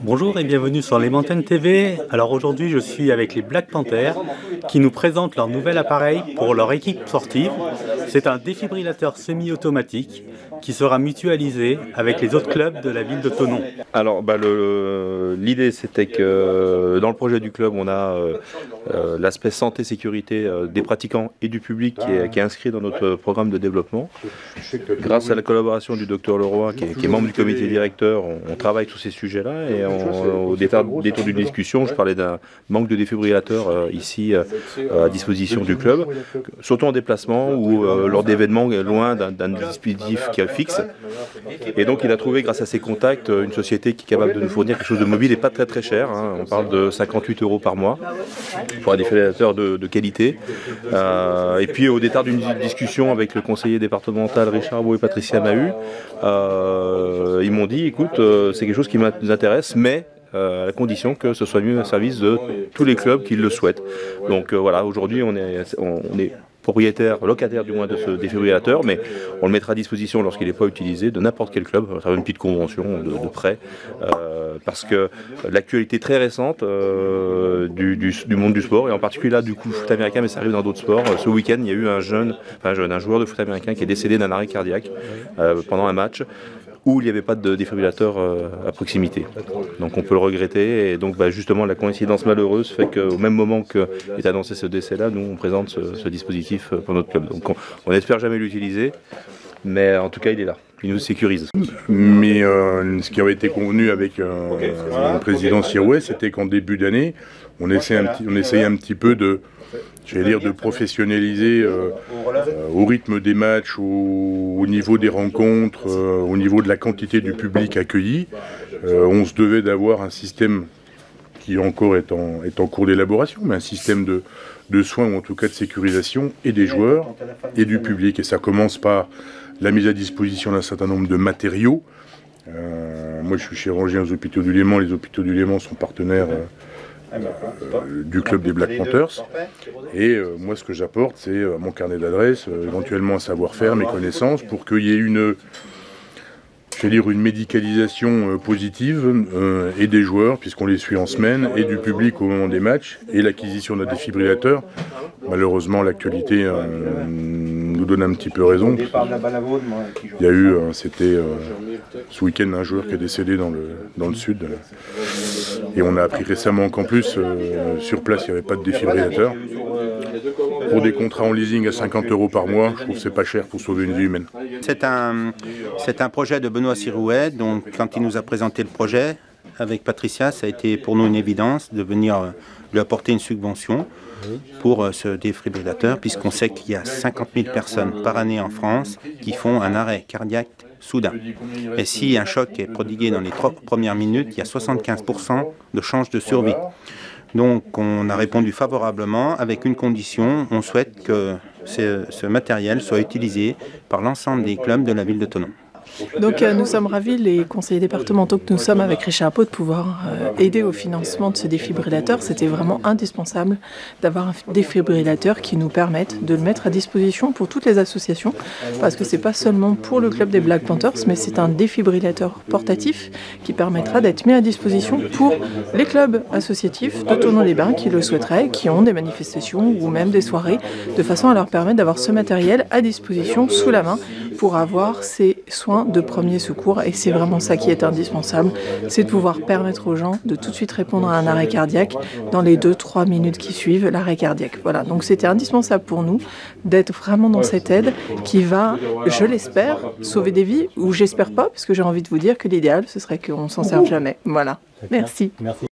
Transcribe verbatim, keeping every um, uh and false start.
Bonjour et bienvenue sur Les Montagnes T V. Alors aujourd'hui je suis avec les Black Panthers qui nous présentent leur nouvel appareil pour leur équipe sportive. C'est un défibrillateur semi-automatique qui sera mutualisé avec les autres clubs de la ville de Thonon. Alors bah, l'idée c'était que dans le projet du club on a euh, euh, l'aspect santé-sécurité euh, des pratiquants et du public qui est, qui est inscrit dans notre programme de développement. Grâce à la collaboration du docteur Leroy qui est, qui est membre du comité directeur, on, on travaille tous ces sujets-là et on, au détour d'une discussion, je parlais d'un manque de défibrillateurs euh, ici euh, à disposition du club, surtout en déplacement ou euh, lors d'événements loin d'un dispositif qui est fixe. Et donc il a trouvé grâce à ses contacts une société qui est capable de nous fournir quelque chose de mobile et pas très très cher, hein. On parle de cinquante-huit euros par mois pour un défibrillateur de, de qualité. Euh, et puis au détour d'une discussion avec le conseiller départemental Richard Beau et Patricia Mahut, euh, ils m'ont dit écoute euh, c'est quelque chose qui nous intéresse mais Euh, à la condition que ce soit mis au service de tous les clubs qui le souhaitent. Donc euh, voilà, aujourd'hui on est, on est propriétaire, locataire du moins de ce défibrillateur, mais on le mettra à disposition lorsqu'il n'est pas utilisé de n'importe quel club, à travers une petite convention de, de prêt, euh, parce que l'actualité très récente euh, du, du, du monde du sport, et en particulier là du coup foot américain, mais ça arrive dans d'autres sports, ce week-end il y a eu un jeune, enfin un jeune, un joueur de foot américain qui est décédé d'un arrêt cardiaque euh, pendant un match, où il n'y avait pas de défibrillateur euh, à proximité. Donc on peut le regretter, et donc bah, justement la coïncidence malheureuse fait qu'au même moment qu'est annoncé ce décès-là, nous on présente ce, ce dispositif pour notre club. Donc on n'espère jamais l'utiliser, mais en tout cas il est là, il nous sécurise. Mais euh, ce qui avait été convenu avec euh, le président Sirouet, c'était qu'en début d'année, on, on essayait un petit peu de, j'allais dire, de professionnaliser euh, euh, au rythme des matchs, au, au niveau des rencontres, euh, au niveau de la quantité du public accueilli. Euh, on se devait d'avoir un système qui encore est en, est en cours d'élaboration, mais un système de, de soins ou en tout cas de sécurisation et des joueurs et du public. Et ça commence par la mise à disposition d'un certain nombre de matériaux. Euh, moi je suis chirurgien aux hôpitaux du Léman, les hôpitaux du Léman sont partenaires euh, Euh, du club des Black Panthers, et euh, moi ce que j'apporte c'est euh, mon carnet d'adresse, euh, éventuellement un savoir-faire, mes connaissances, pour qu'il y ait une, je vais dire, une médicalisation euh, positive euh, et des joueurs, puisqu'on les suit en semaine, et du public au moment des matchs, et l'acquisition d'un défibrillateur. Malheureusement l'actualité euh, nous donne un petit peu raison. Il y a eu, euh, c'était euh, ce week-end, un joueur qui est décédé dans le, dans le sud. Et on a appris récemment qu'en plus, euh, sur place, il n'y avait pas de défibrillateur. Pour des contrats en leasing à cinquante euros par mois, je trouve que c'est pas cher pour sauver une vie humaine. C'est un, c'est un projet de Benoît Sirouet, donc quand il nous a présenté le projet, avec Patricia, ça a été pour nous une évidence de venir lui apporter une subvention pour ce défibrillateur, puisqu'on sait qu'il y a cinquante mille personnes par année en France qui font un arrêt cardiaque soudain. Et si un choc est prodigué dans les trois premières minutes, il y a soixante-quinze pour cent de chances de survie. Donc on a répondu favorablement avec une condition, on souhaite que ce, ce matériel soit utilisé par l'ensemble des clubs de la ville de Thonon. Donc euh, nous sommes ravis, les conseillers départementaux que nous sommes avec Richard Beau, de pouvoir euh, aider au financement de ce défibrillateur. C'était vraiment indispensable d'avoir un défibrillateur qui nous permette de le mettre à disposition pour toutes les associations, parce que c'est pas seulement pour le club des Black Panthers, mais c'est un défibrillateur portatif qui permettra d'être mis à disposition pour les clubs associatifs de Thonon-les-Bains qui le souhaiteraient, qui ont des manifestations ou même des soirées, de façon à leur permettre d'avoir ce matériel à disposition sous la main pour avoir ces soins de premier secours, et c'est vraiment ça qui est indispensable, c'est de pouvoir permettre aux gens de tout de suite répondre à un arrêt cardiaque dans les deux trois minutes qui suivent l'arrêt cardiaque. Voilà, donc c'était indispensable pour nous d'être vraiment dans cette aide qui va, je l'espère, sauver des vies, ou j'espère pas, parce que j'ai envie de vous dire que l'idéal ce serait qu'on s'en serve jamais. Voilà, merci. Merci.